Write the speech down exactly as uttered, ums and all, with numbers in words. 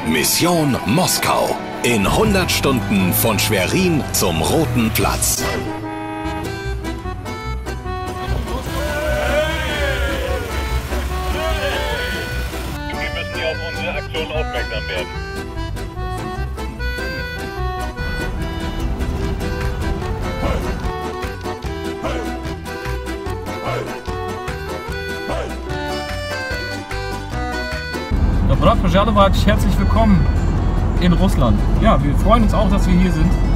Mission Moskau. In hundert Stunden von Schwerin zum Roten Platz. Wir müssen hier auf unsere Aktion aufmerksam werden. Добро пожаловать, herzlich willkommen in Russland. Ja, wir freuen uns auch, dass wir hier sind.